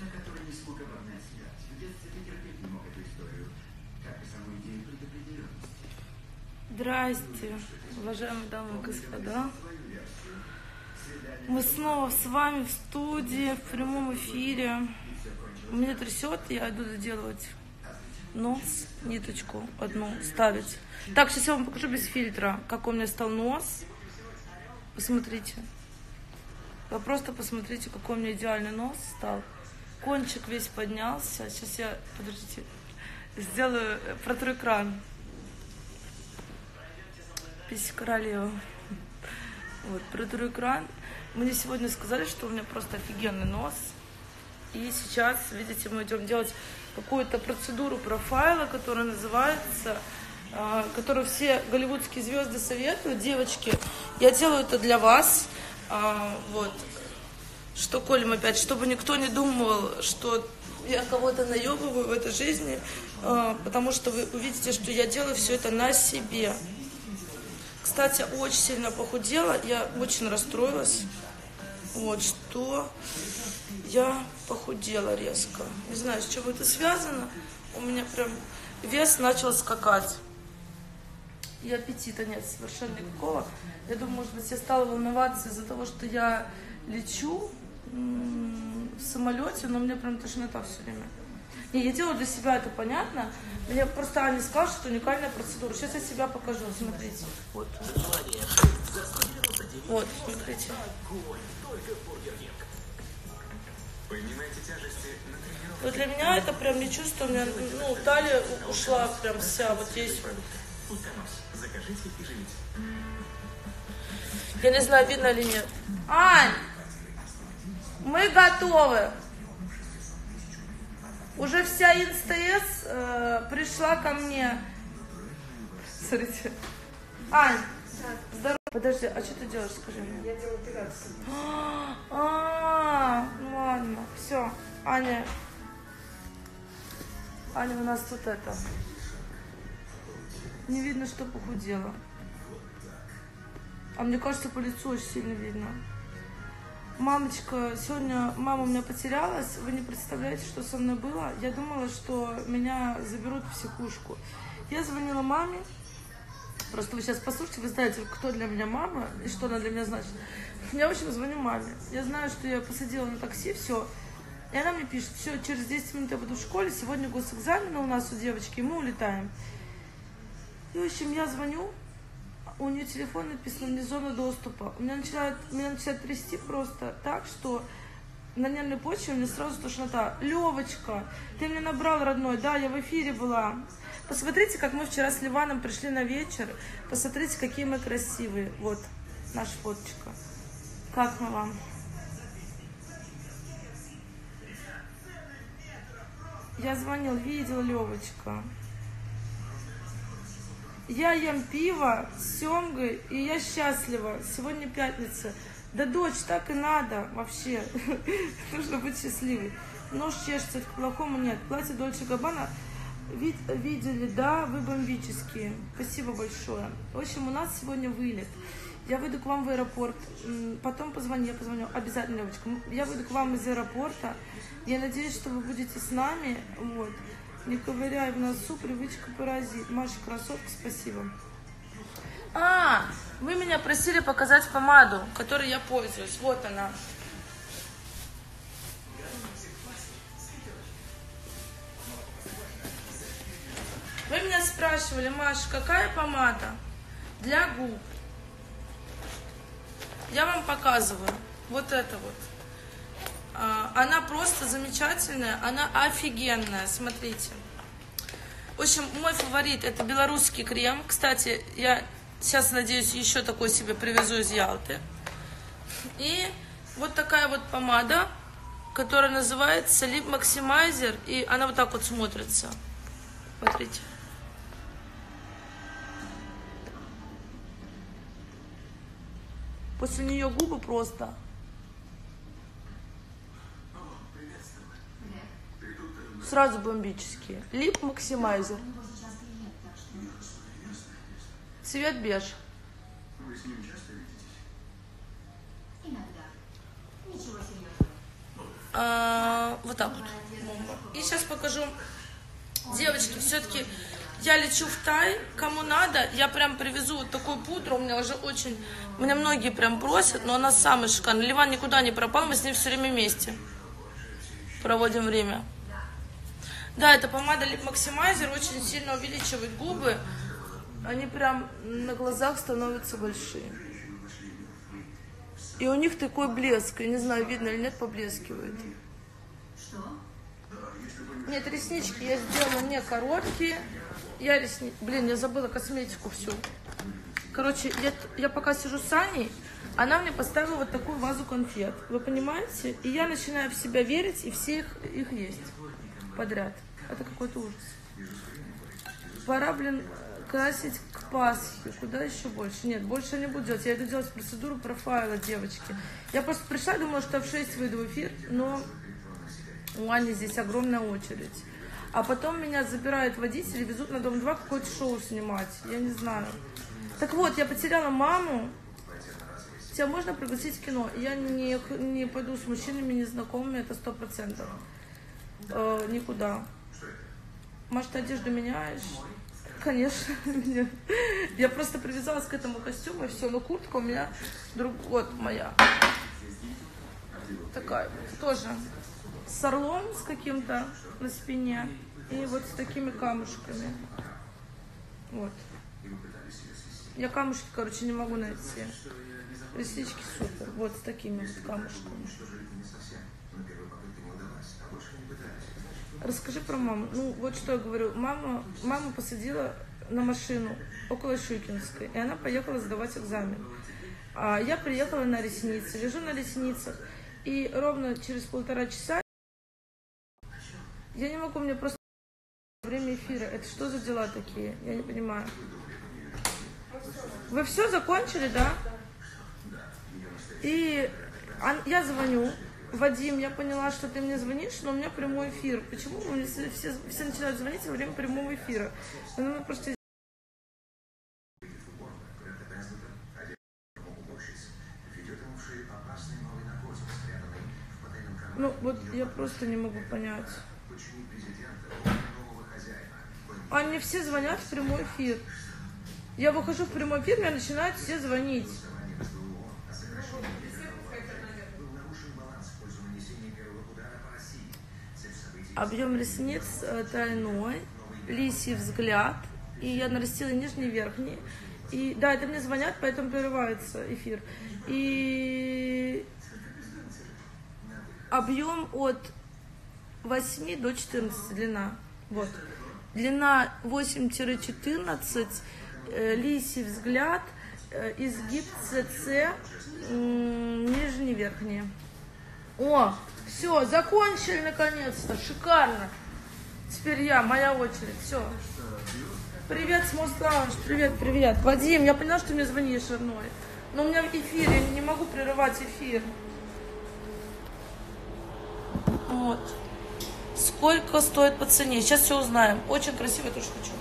который не смог обогнать смерть. В детстве ты терпеть не мог эту историю, как и саму идею предопределенности. Здрасте, уважаемые дамы и господа. Мы снова с вами в студии, в прямом эфире. Меня трясет, я иду доделывать нос, ниточку одну ставить. Так, сейчас я вам покажу без фильтра, как у меня стал нос. Посмотрите. Вы просто посмотрите, какой у меня идеальный нос стал. Кончик весь поднялся. Сейчас я, подождите, сделаю, протру экран. Пись королева. Вот, протру экран. Мне сегодня сказали, что у меня просто офигенный нос. И сейчас, видите, мы идем делать какую-то процедуру профайла, которая называется, которую все голливудские звезды советуют. Девочки, я делаю это для вас. Вот. Что колем опять, чтобы никто не думал, что я кого-то наебываю в этой жизни, потому что вы увидите, что я делаю все это на себе. Кстати, очень сильно похудела, я очень расстроилась. Вот, что я похудела резко. Не знаю, с чем это связано. У меня прям вес начал скакать. И аппетита нет совершенно никакого. Я думаю, может быть, я стала волноваться из-за того, что я лечу в самолете, но мне прям тошнота все время. Не, я делаю для себя, это понятно. Мне просто Аня сказала, что это уникальная процедура. Сейчас я себя покажу, смотрите. Вот. Вот, смотрите. Вот для меня это прям не чувствую, у меня, ну, талия ушла прям вся, вот здесь вот. Я не знаю, видно или нет. Ань, мы готовы. Уже вся ИнстаС пришла ко мне. Смотрите. Ань, здорово. Подожди, а что ты делаешь, скажи мне? Я делаю пиляцию. Ну ладно, все. Аня, у нас тут это. Не видно, что похудела. А мне кажется, по лицу очень сильно видно. Мамочка, сегодня мама у меня потерялась. Вы не представляете, что со мной было. Я думала, что меня заберут в психушку. Я звонила маме. Просто вы сейчас послушайте, вы знаете, кто для меня мама и что она для меня значит. Я, в общем, звоню маме. Я знаю, что я посадила на такси, все. И она мне пишет, все, через 10 минут я буду в школе, сегодня госэкзамены у нас у девочки, и мы улетаем. И, в общем, я звоню, у нее телефон написано «Вне зоны доступа». Меня начинает трясти просто так, что на нервной почве у меня сразу тошнота. Левочка, ты меня набрал, родной, да, я в эфире была. Посмотрите, как мы вчера с Ливаном пришли на вечер. Посмотрите, какие мы красивые. Вот, наша фоточка. Как мы вам? Я звонил, видел, Левочка. Я ем пиво с семгой, и я счастлива. Сегодня пятница. Да, дочь, так и надо вообще. Нужно быть счастливой. Нож чешется, к плохому нет. Платье Дольче Габбана видели, да, вы бомбические. Спасибо большое. В общем, у нас сегодня вылет. Я выйду к вам в аэропорт. Потом я позвоню. Обязательно, девочка. Я выйду к вам из аэропорта. Я надеюсь, что вы будете с нами. Вот. Не ковыряй в носу, привычка паразит. Маша, красотка, спасибо. Вы меня просили показать помаду, которой я пользуюсь. Вот она. Вы меня спрашивали, Маша, какая помада для губ? Я вам показываю. Вот это вот. Она просто замечательная, она офигенная, смотрите. В общем, мой фаворит это белорусский крем. Кстати, я сейчас, надеюсь, еще такой себе привезу из Ялты. И вот такая вот помада, которая называется Lip Maximizer, и она вот так вот смотрится. Смотрите. После нее губы просто... Сразу бомбические. Lip Maximizer. Цвет беж. Вы с ним часто видитесь? Иногда. Ничего серьезного. Вот так вот. И сейчас покажу. Девочки, все-таки я лечу в Тай. Кому надо, я прям привезу вот такую пудру. У меня уже очень... Меня многие прям просят, но она самая шикарная. Ливан никуда не пропал, мы с ним все время вместе проводим время. Да, это помада Lip Maximizer, очень сильно увеличивает губы. Они прям на глазах становятся большие. И у них такой блеск. Я не знаю, видно или нет, поблескивает. Нет, реснички я сделала не короткие. Блин, я забыла косметику всю. Короче, я пока сижу с Аней, она мне поставила вот такую вазу конфет. Вы понимаете? И я начинаю в себя верить, и все их есть подряд. Это какой-то ужас. Пора, блин, красить к Пасхе. Куда еще больше? Нет, больше я не буду делать. Я иду делать процедуру профайла, девочки. Я просто пришла, думала, что в 6 выйду в эфир, но у Ани здесь огромная очередь. А потом меня забирают водители, везут на Дом 2 какое-то шоу снимать. Я не знаю. Так вот, я потеряла маму. Тебя можно пригласить в кино? Я не пойду с мужчинами незнакомыми, это 100%. Никуда. Может, ты одежду меняешь? Конечно. Я просто привязалась к этому костюму, и все. Но куртка у меня вот моя. Такая вот. Тоже с орлом с каким-то на спине. И вот с такими камушками. Вот. Я камушки, короче, не могу найти. Реснички супер. Вот с такими вот камушками. Расскажи про маму. Ну, вот что я говорю. Маму посадила на машину около Щукинской, и она поехала сдавать экзамен. А я приехала на ресницы, лежу на ресницах, и ровно через 1,5 часа я не могу, мне просто время эфира. Это что за дела такие? Я не понимаю. Вы все закончили, да? И я звоню. Вадим, я поняла, что ты мне звонишь, но у меня прямой эфир. Почему все начинают звонить во время прямого эфира? Ну, просто... Ну, вот я просто не могу понять. А мне все звонят в прямой эфир. Я выхожу в прямой эфир, мне начинают все звонить. Объем ресниц тройной, лисий взгляд. И я нарастила нижний и верхний. И да, это мне звонят, поэтому прерывается эфир. И объем от 8 до 14 длина. Вот. Длина 8-14, лисий взгляд, изгиб ЦЦ, нижний, верхний. О, все, закончили наконец-то, шикарно. Теперь моя очередь, все. Привет, Смост Лаунж, привет. Вадим, я поняла, что ты мне звонишь одной. Но у меня в эфире, я не могу прерывать эфир. Вот. Сколько стоит по цене? Сейчас все узнаем. Очень красиво, я тоже хочу.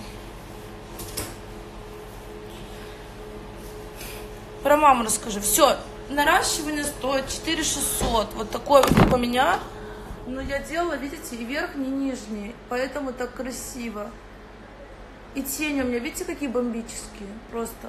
Про маму расскажи. Все, наращивание стоит 4600. Вот такой вот как у меня. Но я делала, видите, и верхний, и нижний. Поэтому так красиво. И тени у меня, видите, какие бомбические. Просто.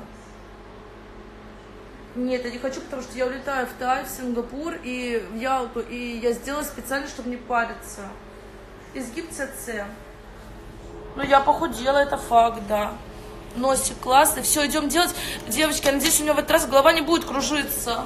Нет, я не хочу, потому что я улетаю в Тай, в Сингапур и в Ялту. И я сделала специально, чтобы не париться. Изгиб ЦЦ. Ну, я похудела, это факт, да. Носик классный. Все, идем делать. Девочки, я надеюсь, у меня в этот раз голова не будет кружиться.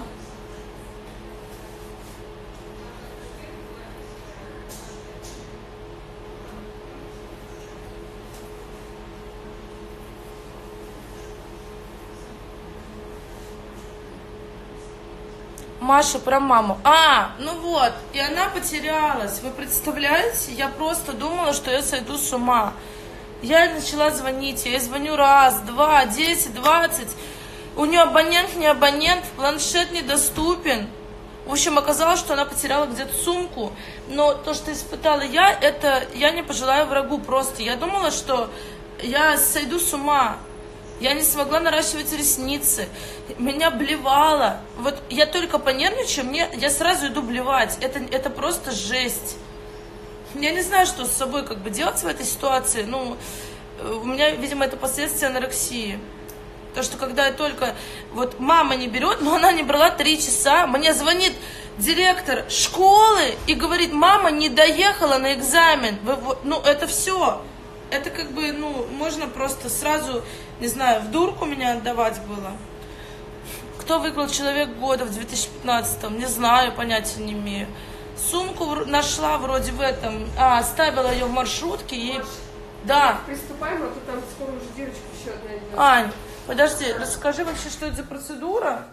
Маша про маму. Ну вот, и она потерялась. Вы представляете? Я просто думала, что я сойду с ума. Я начала звонить. Я ей звоню раз, 2, 10, 20. У нее абонент, не абонент, планшет недоступен. В общем, оказалось, что она потеряла где-то сумку. Но то, что испытала я, это я не пожелаю врагу просто. Я думала, что я сойду с ума. Я не смогла наращивать ресницы. Меня блевало. Вот я только понервничаю, я сразу иду блевать. Это просто жесть. Я не знаю, что с собой как бы делать в этой ситуации. Ну, у меня, видимо, это последствия анорексии. То, что когда я только... Вот мама не берет, но она не брала 3 часа. Мне звонит директор школы и говорит: мама не доехала на экзамен. Ну, это все. Это как бы, ну, можно просто сразу, не знаю, в дурку меня отдавать было. Кто выиграл «Человек года» в 2015-м? Не знаю, понятия не имею. Сумку нашла вроде в этом, оставила ее в маршрутке и... Да. Приступаем, а то там скоро уже девочка еще одна идет. Ань, подожди, расскажи вообще, что это за процедура?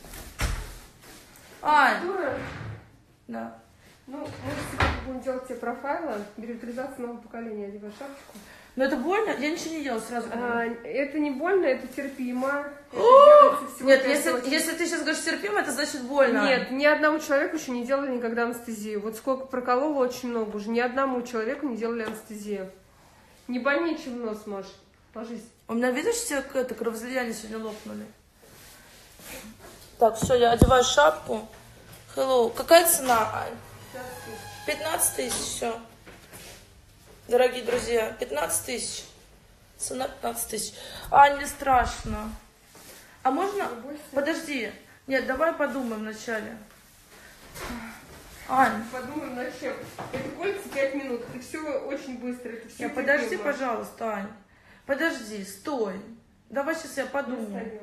Ань. Процедура? Да. Ну, мы сегодня будем делать тебе профайлы, биоритализация нового поколения, одевай шапочку. Но это больно? Я ничего не делала сразу. Это не больно, это терпимо. Нет, если ты сейчас говоришь терпимо, это значит больно. Нет, ни одному человеку еще не делали никогда анестезию. Вот сколько проколола, очень много уже. Ни одному человеку не делали анестезию. Не больнее, чем в нос, Маш. Ложись. У меня, видишь, все это кровоизлияние сегодня лопнули. Так, все, я одеваю шапку. Hello. Какая цена, Ань? 15 тысяч, все. Дорогие друзья, 15 тысяч. Цена 15 тысяч. Ань, мне страшно. А можно... Подожди. Нет, давай подумаем вначале. Ань. Подумаем над чем. Это колется 5 минут. Это все очень быстро. Это все Подожди, пожалуйста, Ань. Подожди, стой. Давай сейчас я подумаю.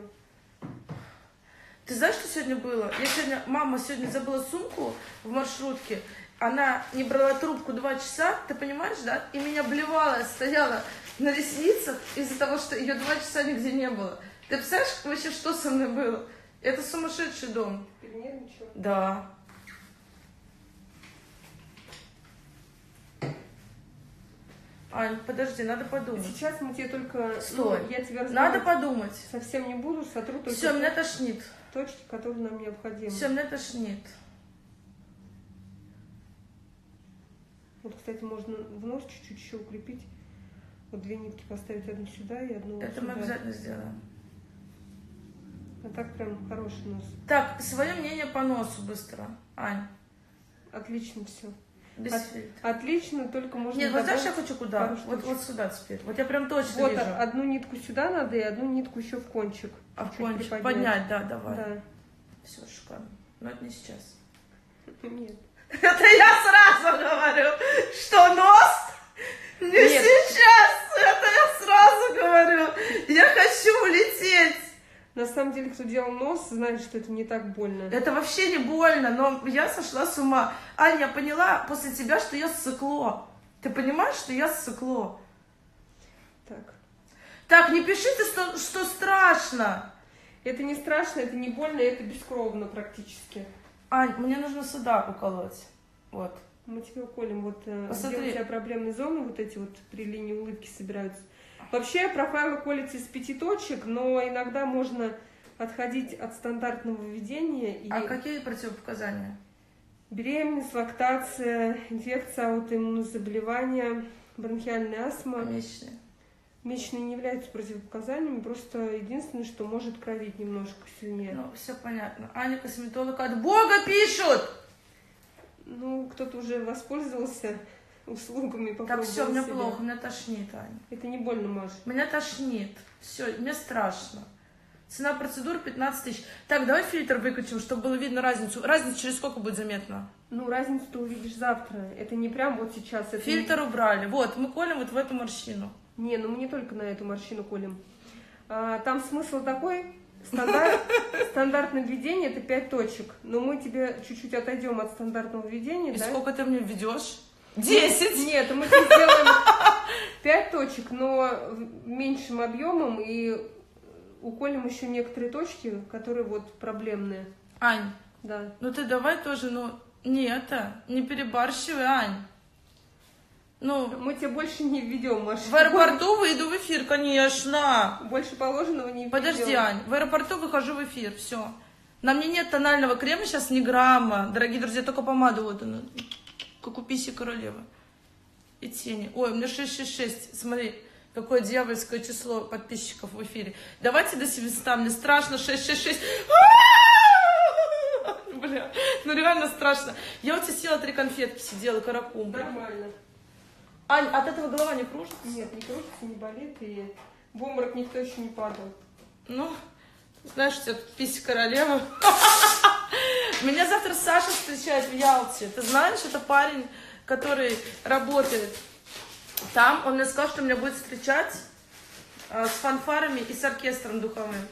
Ты знаешь, что сегодня было? Мама сегодня забыла сумку в маршрутке. Она не брала трубку 2 часа, ты понимаешь, да? И меня блевала, я стояла на ресницах из-за того, что ее 2 часа нигде не было. Ты представляешь вообще, что со мной было? Это сумасшедший дом. Ты нервничала? Да. Ань, подожди, надо подумать. Сейчас мы тебе только... Стой. Я тебя надо подумать. Совсем не буду, сотру только... Все, меня тошнит. Точки, которые нам необходимы. Все, меня тошнит. Вот, кстати, можно в нос чуть-чуть еще укрепить. Вот 2 нитки поставить, одну сюда и одну Это сюда. мы обязательно сделаем. А так прям хороший нос. Так, свое мнение по носу быстро, Ань. Отлично все. Без фильтра. Отлично, только можно... Нет, вот знаешь, я хочу куда? Вот сюда теперь. Вот я прям точно вот вижу. Одну нитку сюда надо и одну нитку еще в кончик. А в кончик поднять, да, давай. Да. Все, шикарно. Но это не сейчас. Нет. Это я сразу говорю, что нос не сейчас. Это я сразу говорю. Я хочу улететь. На самом деле, кто делал нос, знает, что это не так больно. Это вообще не больно, но я сошла с ума. Аня, я поняла после тебя, что я ссыкло. Ты понимаешь, что я ссыкло? Так, не пиши ты, что страшно. Это не страшно, это не больно, это бескровно практически. Ань, мне нужно сюда уколоть. Вот. Мы тебе уколем. Вот посмотри. где у тебя проблемные зоны, вот эти вот при линии улыбки собираются. Вообще профайлы колятся из 5 точек, но иногда можно отходить от стандартного введения. А какие противопоказания? Беременность, лактация, инфекция, аутоиммунные заболевания, бронхиальная астма. Месячные. Месячные не являются противопоказаниями, просто единственное, что может кровить немножко сильнее. Ну, все понятно. Аня, косметолог, от Бога пишут! Ну, кто-то уже воспользовался услугами. Так, все, мне плохо, меня тошнит, Аня. Это не больно, Маша. Меня тошнит. Все, мне страшно. Цена процедуры 15 тысяч. Так, давай фильтр выключим, чтобы было видно разницу. Разницу через сколько будет заметно? Ну, разницу ты увидишь завтра. Это не прям вот сейчас. Это Фильтр убрали. Вот, мы колем вот в эту морщину. Не, ну мы не только на эту морщину колем. Там смысл такой, стандартное введение это 5 точек. Но мы тебе чуть-чуть отойдем от стандартного введения. И да? сколько ты мне введешь? 10? Нет, мы тебе сделаем 5 точек, но меньшим объемом и уколем еще некоторые точки, которые вот проблемные. Ань, да. Ну ты давай тоже, ну, не перебарщивай, Ань. Ну, мы тебя больше не введем, Маша. В аэропорту выйду в эфир, конечно. Больше положенного не введем. Подожди, Ань, в аэропорту выхожу в эфир, все. На мне нет тонального крема сейчас ни грамма. Дорогие друзья, только помаду вот она, как у Писи королевы. И тени. Ой, у меня 666, смотри. Какое дьявольское число подписчиков в эфире. Давайте до 700, мне страшно, 666. Бля, ну реально страшно. Я вот тебе съела 3 конфетки, сидела, каракум. Нормально. Ань, от этого голова не кружится? Нет, не кружится, не болит, и в обморок никто еще не падал. Ну, знаешь, у тебя тут писька королева. Меня завтра Саша встречает в Ялте. Ты знаешь, это парень, который работает там. Он мне сказал, что меня будет встречать с фанфарами и с оркестром духовым.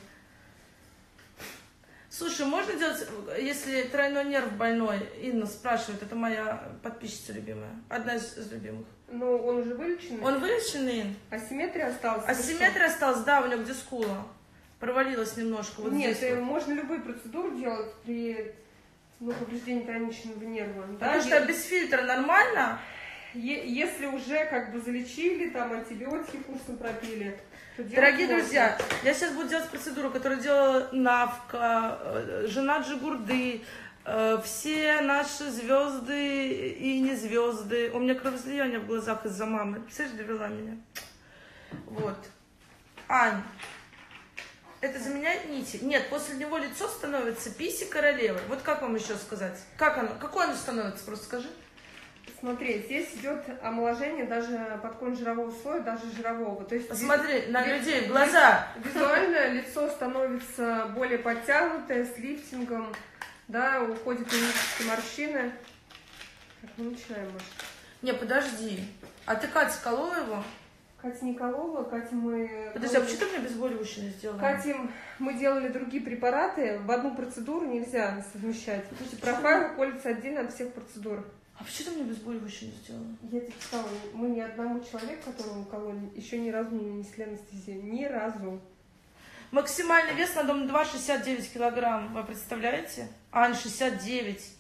Слушай, можно делать, если тройной нерв больной? Инна спрашивает, это моя подписчица любимая, одна из любимых. Ну, он уже вылеченный? Он вылеченный, Ин? Асимметрия осталась? Асимметрия осталась, да, у него где скула. Провалилась немножко. Вот Нет, здесь вот. можно любые процедуры делать при повреждении тоничного нерва. Потому что без фильтра нормально? Если уже как бы залечили, там антибиотики курсом пропили. Дорогие друзья, я сейчас буду делать процедуру, которую делала Навка, жена Джигурды, все наши звезды и не звезды. У меня кровоизлияние в глазах из-за мамы. Представляешь, довела меня. Вот. Ань, это заменяет нити? Нет, после него лицо становится писи королевы. Вот как вам еще сказать? Какое оно становится? Просто скажи. Смотри, здесь идет омоложение даже под конь жирового слоя, даже жирового. То есть посмотри на людей в глаза. Визуально лицо становится более подтянутое, с лифтингом, да, уходят мимические морщины. Так, мы начинаем, может. Не, подожди. А ты, Катя, колола его? Катя не колола, Катя мы... Подожди, а почему ты мне обезболивающее не сделала? Катя, мы делали другие препараты, в одну процедуру нельзя совмещать. Профайл колется отдельно от всех процедур. А почему ты мне обезболивающее не сделала? Я тебе сказала, мы ни одному человеку, которому кололи, еще ни разу не нанесли анестезию. Ни разу. Максимальный вес на дом 2 69 килограмм. Вы представляете? Ань, 69.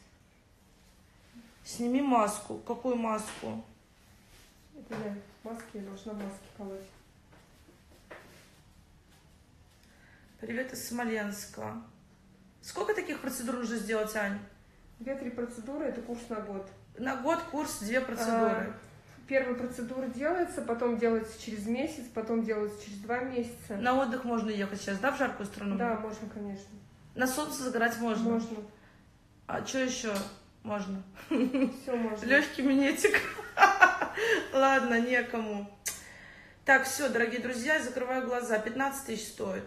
Сними маску. Какую маску? Это я маски, я должна маски колоть. Привет из Смоленска. Сколько таких процедур нужно сделать, Ань? 2-3 процедуры, это курс на год. На год курс 2 процедуры. Первая процедура делается, потом делается через месяц, потом делается через 2 месяца. На отдых можно ехать сейчас, да, в жаркую страну? Да, можно, конечно. На солнце загорать можно? Можно. А что еще можно? Все можно. Легкий минетик. Ладно, некому. Так, все, дорогие друзья, я закрываю глаза. 15 тысяч стоит.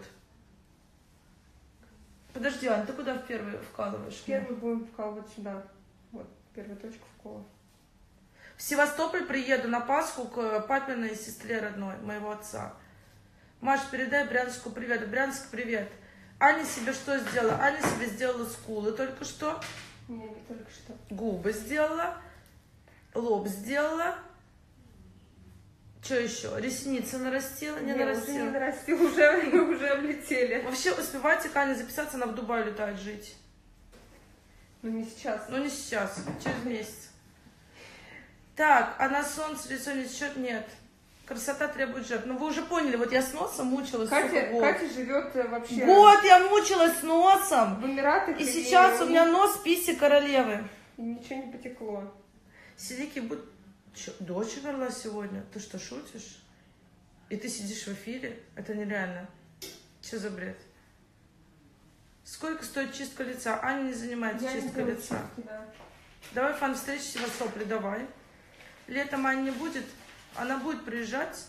Подожди, Ань, ты куда в первый вкалываешь? Первый будем вкалывать сюда. Вот, первая точка вкола. В Севастополь приеду на Пасху к папиной сестре родной, моего отца. Маш, передай Брянску привет. Брянск, привет. Аня себе что сделала? Аня себе сделала скулы только что. Не только что. Губы сделала. Лоб сделала. Что еще? Ресницы нарастила? Не нарастила? Уже не нарастил, уже облетели. Вообще, успевайте к Ане записаться, она в Дубай летает жить. Ну не сейчас. Ну не сейчас, через месяц. Так, а на солнце лицо не течет? Нет. Красота требует жертв. Ну вы уже поняли, вот я с носом мучилась. Катя живет вообще... Год я мучилась с носом. В Эмиратах. И сейчас у меня нос писи королевы. И ничего не потекло. Сидики будут... Чё, дочь умерла сегодня? Ты что, шутишь? И ты сидишь в эфире? Это нереально. Что за бред? Сколько стоит чистка лица? Аня не занимается чисткой лица. Чистки, да. Давай фан-встречи в Севастополе, давай. Летом Аня не будет, она будет приезжать.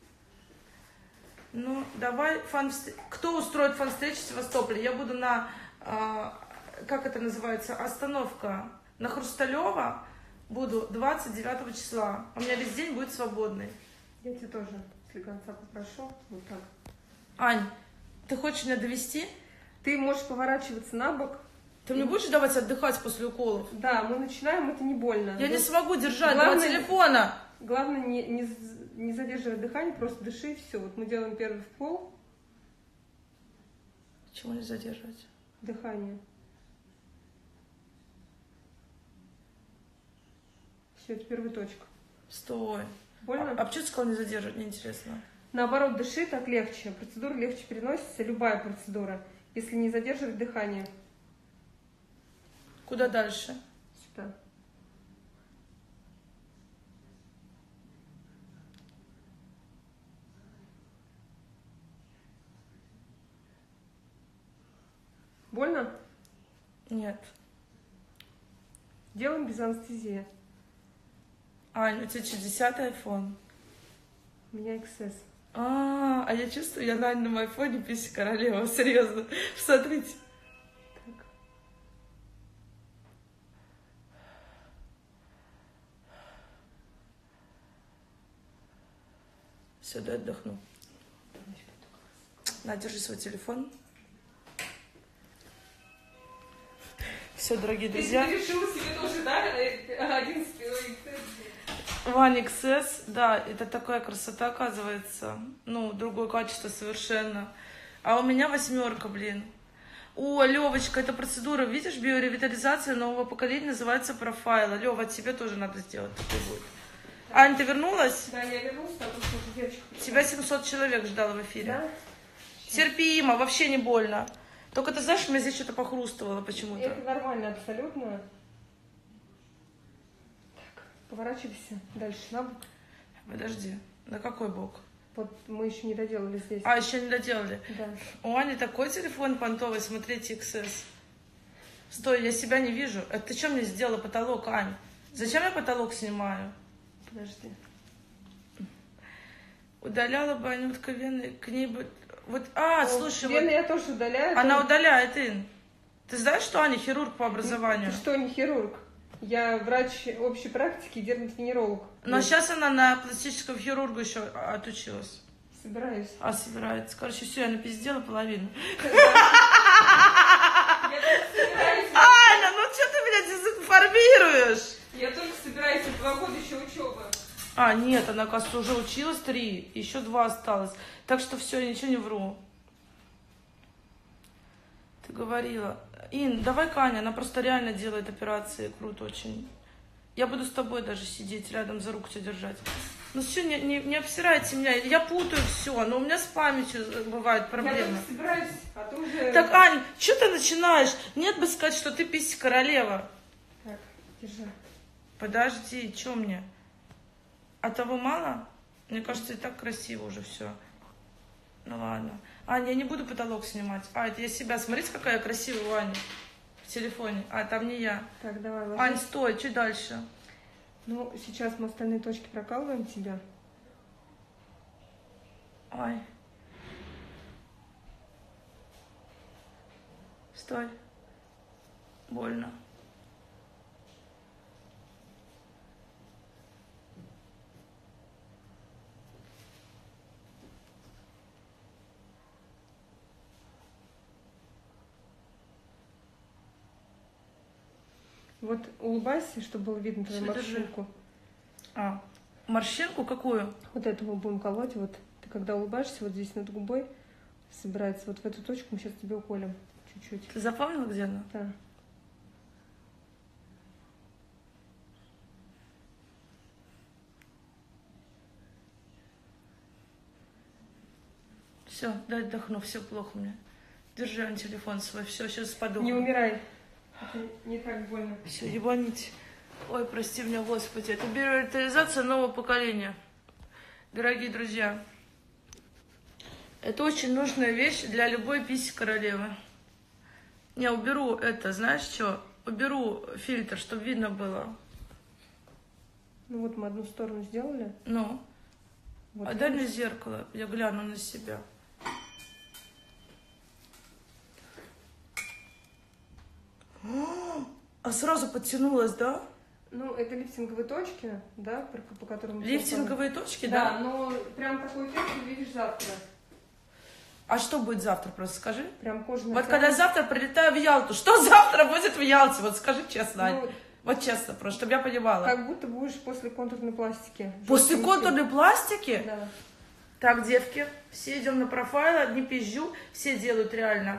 Ну, давай фан-встречи. Кто устроит фан-встречи в Севастополе? Я буду на, как это называется, остановка на Хрусталева. Буду 29 числа. У меня весь день будет свободный. Я тебя тоже слегонца попрошу. Вот так. Ань, ты хочешь меня довести? Ты можешь поворачиваться на бок. Ты мне будешь давать отдыхать после уколов? Да, мы начинаем, это не больно. Я не смогу держать главное, два телефона. Главное не задерживать дыхание, просто дыши и все. Вот мы делаем первый вкол. Чего не задерживать? Дыхание. Все, это первая точка. Стой. Больно? А почему ты сказал не задерживать? Мне интересно. Наоборот, дыши, так легче. Процедура легче переносится, любая процедура, если не задерживать дыхание. Куда дальше? Сюда. больно? Нет. Делаем без анестезии. Ань, у тебя что, 10-й iPhone? У меня XS. А я чувствую, я на Анином айфоне пися королева, серьезно. Смотрите. Так. Все, дай отдохну. На, держи свой телефон. Все, дорогие друзья. Ты решила себе тоже, да, 11 One XS, да, это такая красота, оказывается. Ну, другое качество совершенно. А у меня 8, блин. О, Левочка, эта процедура, видишь, биоревитализация нового поколения называется профайл. Лева, тебе тоже надо сделать такой будет. Ань, ты вернулась? Да, я вернулась, потому что уже девочка. Тебя 700 человек ждало в эфире. Да? Терпимо, вообще не больно. Только ты знаешь, у меня здесь что-то похрустывало почему-то. Это нормально абсолютно. Так, поворачивайся дальше на бок. Подожди, на какой бок? Вот мы еще не доделали здесь. А, еще не доделали. Да. У Ани такой телефон понтовый, смотрите, XS. Стой, я себя не вижу. Это ты что мне сделала потолок, Ань? Зачем я потолок снимаю? Подожди. Удаляла бы Анютка вены, к ней бы... Вот, слушай, вены вот я тоже удаляю. она удаляет, Ин. Ты знаешь, что Аня хирург по образованию? Ты что, не хирург? Я врач общей практики, дерматовенеролог. Но сейчас она на пластического хирурга еще отучилась. Собираюсь. Собирается. Короче, все, я напиздела половину. Аня, ну что ты меня дезинформируешь? Я только собираюсь, 2 года еще учеба. Нет, она, кажется, уже училась 3, еще 2 осталось. Так что все, я ничего не вру. Ты говорила. Ин, давай-ка, Аня, она просто реально делает операции, круто очень. Я буду с тобой даже сидеть рядом, за руку тебя держать. Ну все, не обсирайте меня, я путаю все, но у меня с памятью бывают Я проблемы. только собираюсь, а ты уже... Так, Ань, что ты начинаешь? Нет бы сказать, что ты пися королева. Так, держи. Подожди, что мне? А того мало? Мне кажется, и так красиво уже все. Ну ладно. Аня, я не буду потолок снимать. Это я себя. Смотрите, какая я красивая у Ани в телефоне. Там не я. Так, давай, ложись. Ань, стой, чуть дальше. Ну, сейчас мы остальные точки прокалываем тебя. Ой. Стой. Больно. Вот улыбайся, чтобы было видно твою Всё, держи. морщинку. Морщинку какую? Вот эту мы будем колоть. Вот ты когда улыбаешься, вот здесь над губой собирается. Вот в эту точку мы сейчас тебе уколем. Чуть-чуть. Ты запомнила, где она? Да. Все, дай отдохну, все плохо мне. Держи, Ань, телефон свой, все, сейчас подохну. Не умирай. Это не так больно. Все, ебаните. Ой, прости меня, Господи. Это биоревитализация нового поколения. Дорогие друзья, это очень нужная вещь для любой писи королевы. Я уберу это, знаешь что? Уберу фильтр, чтобы видно было. Ну вот мы одну сторону сделали. Ну, Вот дай мне зеркало, я гляну на себя. Сразу подтянулась, да? Ну, это лифтинговые точки, да, по которым... Лифтинговые точки, Да, да? но прям такой эффект ты увидишь завтра. А что будет завтра, просто скажи? Прям кожаная... Вот когда я завтра прилетаю в Ялту, что завтра будет в Ялте? Вот скажи честно, Ань. Ну, Вот честно, просто, чтобы я понимала. как будто будешь после контурной пластики. После Жёсткий контурной пластики? Да. Так, девки, все идем на профайл, не пизжу, все делают реально.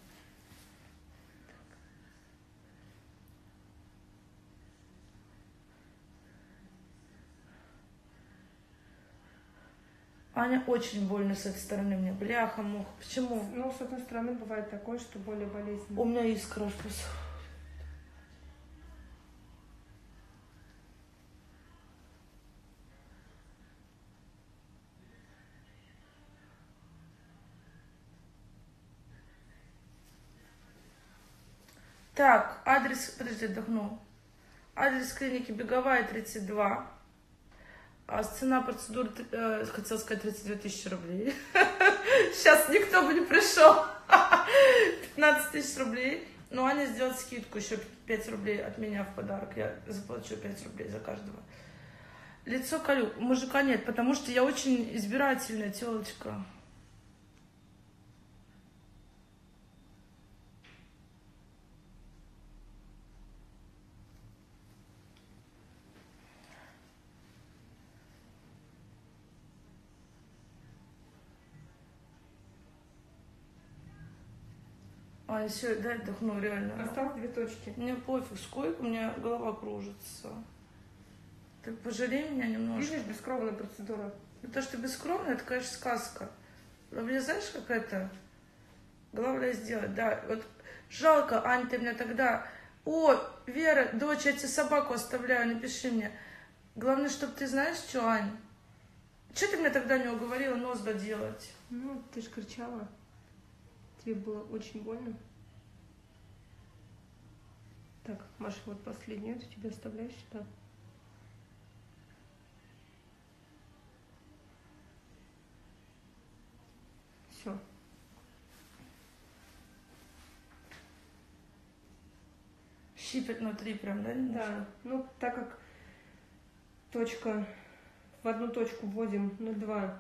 Аня, очень больно с этой стороны мне. Бляха, муха. Почему? Ну, с одной стороны, бывает такое, что более болезненно. У меня искра просто. Так, адрес, подожди, отдохну. Адрес клиники Беговая, 32. А цена процедуры, хотела сказать, 32 тысячи рублей. Сейчас никто бы не пришел. 15 тысяч рублей. Но Аня сделает скидку, еще 5 рублей от меня в подарок. Я заплачу 5 рублей за каждого. Лицо колю. Мужика нет, потому что я очень избирательная телочка. А, все, дай отдохну, реально. Осталось 2 точки. Мне пофиг, сколько, у меня голова кружится. Ты пожалей меня немножко. Видишь, бескровная процедура. То, что бескровно, это, конечно, сказка. Но мне знаешь, как это? Главное сделать, да. Вот жалко, Ань, ты меня тогда... О, Вера, дочь, я тебе собаку оставляю, напиши мне. Главное, чтобы ты знаешь, что, Ань? Что ты меня тогда не уговорила нос доделать? Ну, ты же кричала. Тебе было очень больно. Так, Маша, вот последнюю эту тебе оставляю сюда. Все. Щипет внутри прям, да? Да, ну так как точка, в одну точку вводим 0,2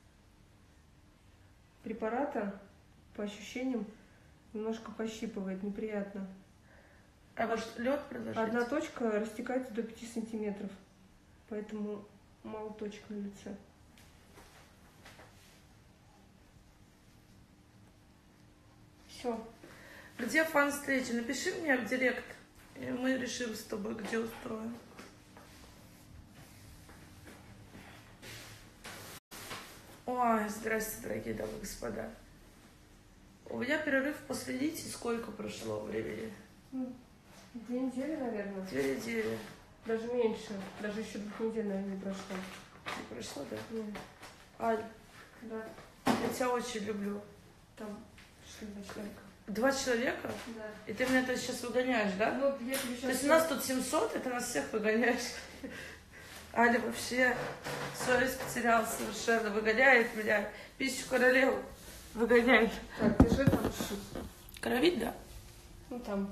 препарата, по ощущениям немножко пощипывает, неприятно. А вот лед предложить? Одна точка растекается до 5 сантиметров, поэтому мало точек на лице. Все. Где фан-встреча? Напиши мне в директ, и мы решим с тобой, где устроим. Ой, здрасте, дорогие дамы и господа. У меня перерыв после Лити. Сколько прошло времени? 2 недели, наверное. 2 недели. Даже меньше. Даже еще 2 недель, наверное, не прошло. Не прошло, да? Нет. Аль, Да. я тебя очень люблю. Там 2 человека. 2 человека? Да. И ты меня то сейчас выгоняешь, да? Ну, я тебе То сейчас... есть у нас тут 700, и ты нас всех выгоняешь. Аля вообще совесть потеряла совершенно. Выгоняет меня. Пищу королеву выгоняет. Так, держи там. Кровить, да? Ну, там.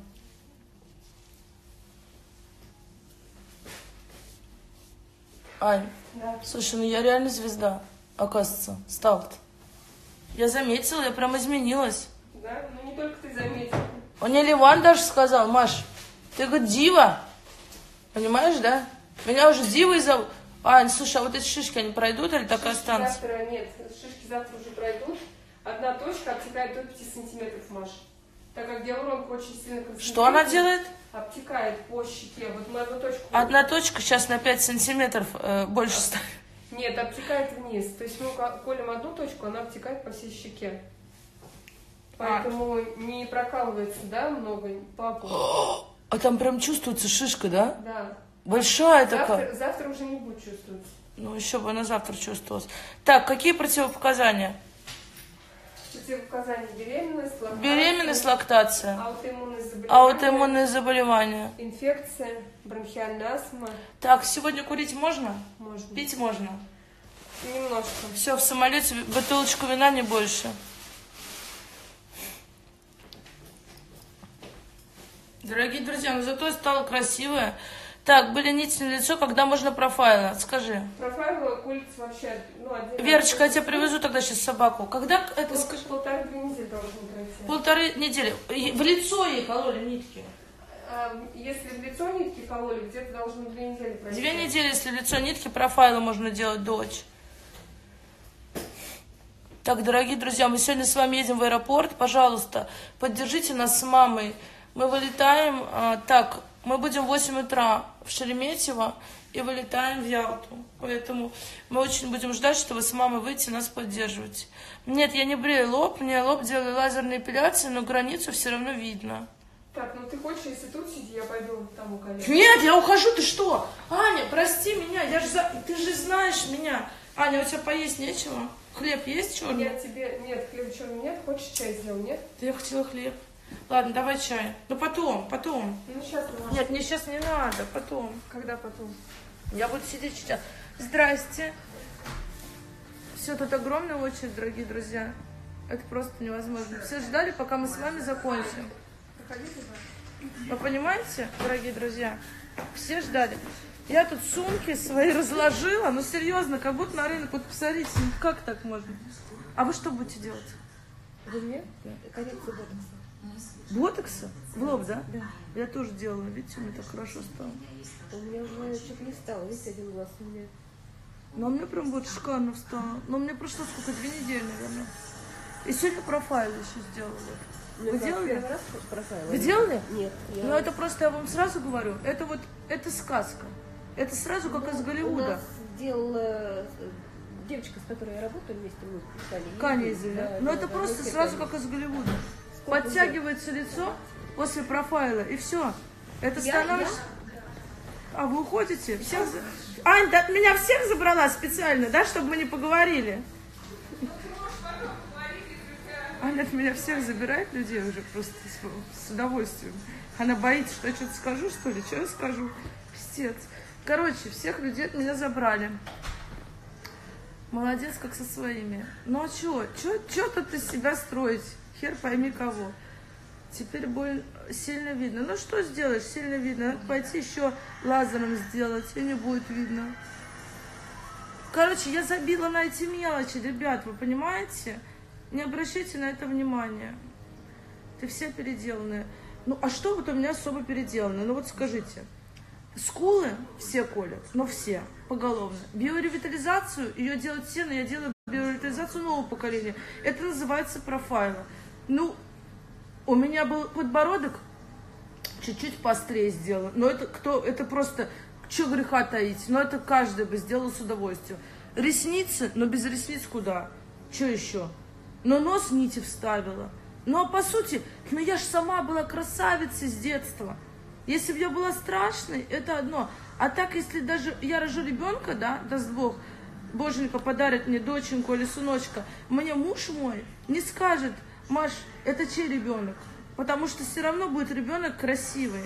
Ань, Да. слушай, ну я реально звезда, оказывается, стал-то. Я заметила, я прям изменилась. Да? Ну, не только ты заметил. Мне Ливан даже сказал: Маш, ты, говорит, дива. Понимаешь, да? Меня уже дивой зовут. Ань, слушай, а вот эти шишки, они пройдут или так и Шишки останутся? завтра нет. Шишки завтра уже пройдут. Одна точка обтекает до 5 сантиметров, Маш. Так как гиалуронка очень сильно концентрируется. Что она делает? Обтекает по щеке. Вот мы одну точку... Одна точка сейчас на 5 сантиметров больше ставит. Нет, обтекает вниз. То есть мы колем одну точку, она обтекает по всей щеке. Поэтому не прокалывается, да, много папу. А там прям чувствуется шишка, да? Да. Большая такая. Завтра уже не будет чувствоваться. Ну, еще бы на завтра чувствовалось. Так, какие противопоказания? Противопоказания: беременность, лактация. Беременность, лактация. Аутоиммунные заболевания. Аутоиммунные заболевания. Инфекция, бронхиальная астма. Так, сегодня курить можно? Можно. Пить можно? Немножко. Все, в самолете бутылочку вина, не больше. Дорогие друзья, ну зато я стала красивая. Так, были нити на лицо, когда можно профайло? Скажи. Профайл колется вообще, ну, отдельно. Верочка, я тебе привезу тогда сейчас собаку. Когда это, скажи? 1,5-2 недели должны пройти. 1,5 недели. В лицо ей кололи нитки. Если в лицо нитки кололи, где-то должны 2 недели пройти. 2 недели, если в лицо нитки, профайлы можно делать, дочь. Так, дорогие друзья, мы сегодня с вами едем в аэропорт. Пожалуйста, поддержите нас с мамой. Мы вылетаем, так, мы будем в 8 утра в Шереметьево и вылетаем в Ялту. Поэтому мы очень будем ждать, что вы с мамой выйдете, нас поддерживаете. Нет, я не брею лоб, мне лоб делали лазерной эпиляцией, но границу все равно видно. Так, ну ты хочешь, если тут сиди, я пойду там у коллег. Нет, я ухожу, ты что? Аня, прости меня, ты же знаешь меня. Аня, у тебя поесть нечего? Хлеб есть черный? Я тебе... Нет, хлеба черного нет. Хочешь чай сделал, нет? Да я хотела хлеб. Ладно, давай чай. Ну потом. Ну, сейчас ты можешь. Нет, мне сейчас не надо, потом. Когда потом? Я буду сидеть сейчас. Здрасте. Все, тут огромная очередь, дорогие друзья. Это просто невозможно. Все ждали, пока мы с вами закончим. Вы понимаете, дорогие друзья? Все ждали. Я тут сумки свои разложила. Ну, серьезно, как будто на рынок. Вот посмотрите, ну, как так можно? А вы что будете делать? Вы мне? Коррекцию ботокса. Ботокса? В лоб, да? Да. Я тоже делала. Видите, мне так хорошо стало. У меня уже что-то не стало. Видите, один глаз у меня. Но мне прям вот шикарно встало. Но мне прошло сколько? 2 недели, наверное. И сегодня профайл еще сделала. Вы делали? Первый раз профайл? Вы делали? Нет. Ну это просто, я вам сразу говорю, это вот, это сказка. Это сразу как из У Голливуда. нас делала девочка, с которой я работаю вместе, мы писали. Каня изъявляет. Но это просто сразу как из Голливуда. Подтягивается лицо после профайла, и все. Это становится... А вы уходите? Всех... Ань, ты от меня всех забрала специально, да, чтобы мы не поговорили? Аня от меня всех забирает людей уже просто с удовольствием. Она боится, что я что-то скажу, что ли? Что я скажу? Пиздец. Короче, всех людей от меня забрали. Молодец, как со своими. Ну а что тут из себя строить? Хер пойми кого. Теперь больно, сильно видно. Ну что сделаешь, сильно видно. Надо пойти еще лазером сделать, и не будет видно. Короче, я забила на эти мелочи, ребят, вы понимаете? Не обращайте на это внимания. Ты все переделанные. Ну, а что вот у меня особо переделано? Ну, вот скажите. Скулы все колят, но все, поголовно. Биоревитализацию, ее делают все, но я делаю биоревитализацию нового поколения. Это называется профайлом. Ну, у меня был подбородок чуть-чуть поострее сделан. Но это просто, что греха таить. Но это каждый бы сделал с удовольствием. Ресницы, но без ресниц куда? Что еще? Но нос нити вставила. Ну, а по сути, ну я ж сама была красавицей с детства. Если бы я была страшной, это одно. А так, если даже я рожу ребенка, да, даст Бог, Боженька подарит мне доченьку или сыночка, мне муж мой не скажет: Маш, это чей ребенок? Потому что все равно будет ребенок красивый.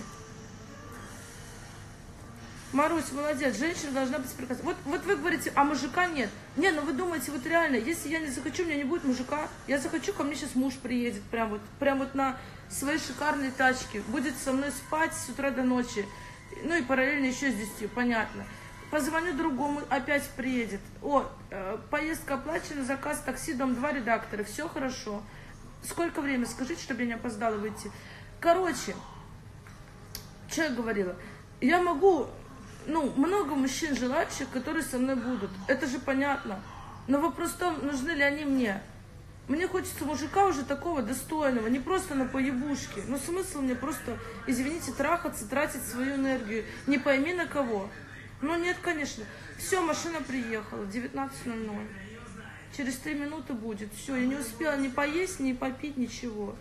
Марусь, молодец, женщина должна быть прекрасной. Вот вы говорите, а мужика нет. Не, ну вы думаете, вот реально, если я не захочу, у меня не будет мужика. Я захочу, ко мне сейчас муж приедет, прям вот на своей шикарной тачке. Будет со мной спать с утра до ночи. Ну и параллельно еще с 10, понятно. Позвоню другому, опять приедет. Поездка оплачена, заказ такси, дом 2, редакторы. Все хорошо. Сколько времени? Скажите, чтобы я не опоздала выйти. Короче, что я говорила? Я могу... Ну, много мужчин желающих, которые со мной будут. Это же понятно. Но вопрос в том, нужны ли они мне. Мне хочется мужика уже такого достойного, не просто на поебушке. Ну, смысл мне просто, извините, трахаться, тратить свою энергию. Не пойми на кого. Ну, нет, конечно. Все, машина приехала, 19:00. Через 3 минуты будет. Все, я не успела ни поесть, ни попить, ничего.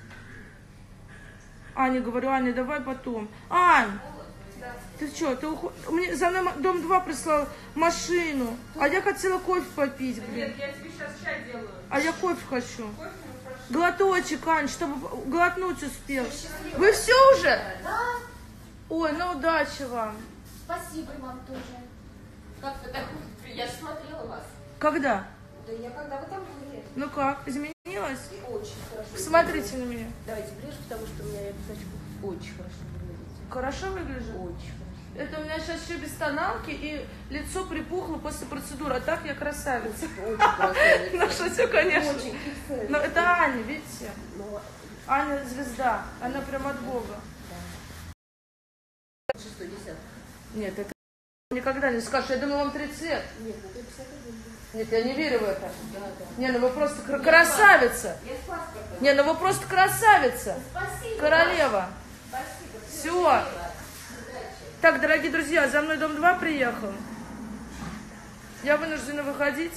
Аня, говорю, Аня, давай потом. Ань! Ты что, ты уходишь? Мне за мной дом 2 прислал машину, а я хотела кофе попить, блин. Нет, я тебе сейчас чай делаю. А я кофе хочу. Глоточек, Ань, чтобы глотнуть успел. Вы все уже? Да. Ой, ну удачи вам. Спасибо вам тоже. Как-то так, я же смотрела вас. Когда? Да я когда вы там были. Ну как, изменилось? Очень хорошо. Посмотрите на меня. Давайте ближе, потому что у меня я без очков. Очень хорошо выглядите. Хорошо выгляжу? Очень хорошо. Это у меня сейчас еще без тоналки, и лицо припухло после процедуры. А так я красавица. Очень красавица. Ну шучу, конечно. Очень красавица. Но это Аня, видите? Ну, Аня звезда. Она прям от Бога. 60. Нет, это никогда не скажешь. Я думаю, вам 30 лет. Нет, ну ты 51. Нет, я не верю в это. Да, да. Не, ну вы просто красавица. Я с паспортом. Не, ну вы просто красавица. Спасибо. Королева. Спасибо. Все. Так, дорогие друзья, за мной дом 2 приехал. Я вынуждена выходить.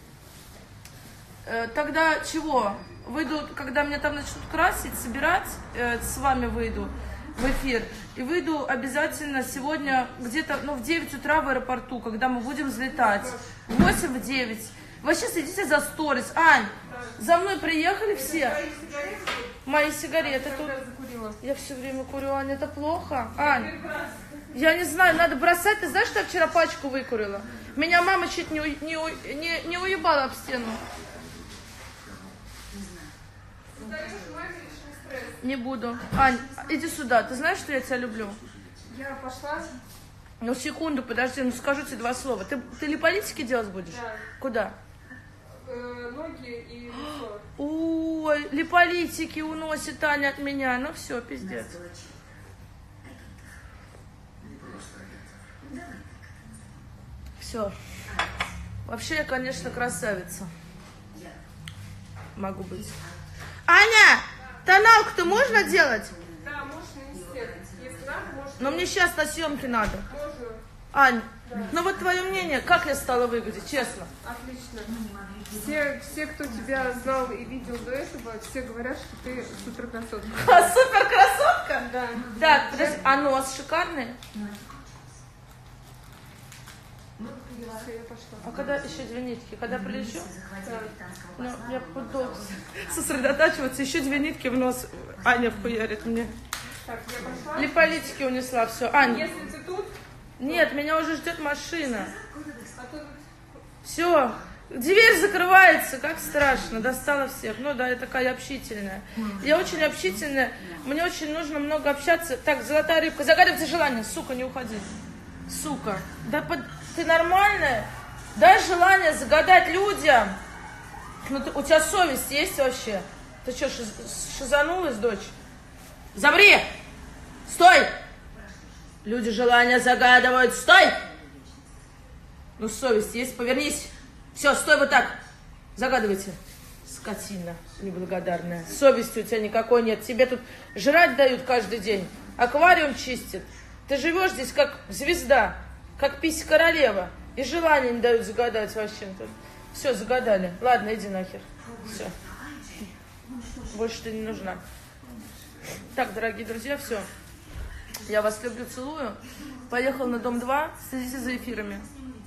Тогда чего? Выйду, когда меня там начнут красить, собирать, с вами выйду в эфир. И выйду обязательно сегодня где-то, в 9 утра в аэропорту, когда мы будем взлетать. В 8, в 9. Вы сейчас следите за сторис. Ань, За мной приехали все. Твои сигареты тут? Мои сигареты тут. Когда закурила? Я все время курю, Аня, это плохо. Ань, Прекрасно. я не знаю, надо бросать. Ты знаешь, что я вчера пачку выкурила? Меня мама чуть не уебала об стену. Создаешь маме лишний стресс. Не буду. Ань, иди сюда. Ты знаешь, что я тебя люблю? Я пошла. Ну, секунду, подожди, ну скажу тебе два слова. Ты липолитики делать будешь? Да. Куда? Ноги и лицо. Ой, липолитики уносит Аня от меня. Ну все, пиздец. Все. Вообще я, конечно, красавица. Могу быть. Аня, тоналку-то можно делать? Да, можешь нанести. Если надо, можешь. Но мне сейчас на съемке надо. Можно. Ань, ну вот твое мнение, как я стала выглядеть, честно? Отлично. Все, кто тебя знал и видел до этого, все говорят, что ты супер красотка. Супер красотка? Да. Так, подожди, а нос шикарный? Все, я пошла. А когда еще две нитки? Когда прилечу? Да. Ну, я буду сосредотачиваться. Еще две нитки в нос Аня вхуярит мне. Так, я пошла. Липолитики унесла, все. Аня, Если ты тут, нет, меня уже ждет машина. а то Все, дверь закрывается, как страшно, достала всех. Ну да, я такая общительная. Я очень общительная, мне очень нужно много общаться. Так, золотая рыбка, загадывайте желание, сука, не уходи. Сука, да ты нормальная? Дай желание загадать людям. Ну, у тебя совесть есть вообще? Ты что, шизанулась, дочь? Замри! Стой! Люди желания загадывают. Стой! Ну, совесть есть, повернись. Все, стой вот так. Загадывайте. Скотина неблагодарная. Совести у тебя никакой нет. Тебе тут жрать дают каждый день. Аквариум чистят. Ты живешь здесь как звезда, как пись королева. И желания не дают загадать вообще. Все, загадали. Ладно, иди нахер. Все. Больше ты не нужна. Так, дорогие друзья, все. Я вас люблю, целую. Поехал на дом 2. Следите за эфирами.